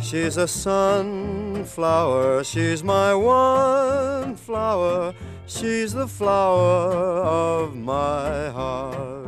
She's a sunflower, she's my one flower, she's the flower of my heart.